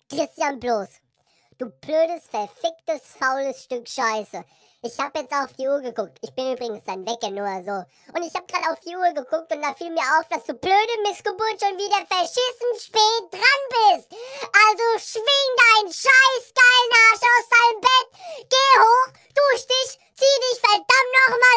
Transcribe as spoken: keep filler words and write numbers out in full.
Christian bloß. Du blödes, verficktes, faules Stück Scheiße. Ich hab jetzt auf die Uhr geguckt. Ich bin übrigens dein Wecker nur so. Und ich hab gerade auf die Uhr geguckt und da fiel mir auf, dass du blöde Missgeburt schon wieder verschissen spät dran bist. Also schwing deinen scheiß geilen Arsch aus deinem Bett. Geh hoch, dusch dich, zieh dich verdammt nochmal